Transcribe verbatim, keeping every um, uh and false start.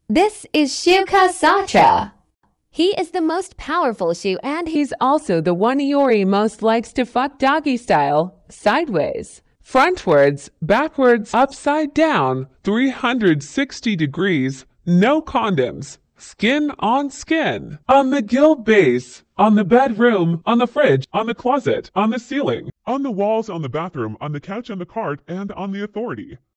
This is Shu Cassatra. He is the most powerful Shu, and He's also the one Iori most likes to fuck doggy style, sideways, frontwards, backwards, upside down, three hundred sixty degrees, no condoms, skin on skin, on the gill base, on the bedroom, on the fridge, on the closet, on the ceiling, On the walls, on the bathroom, on the couch, on the cart, and on the authority.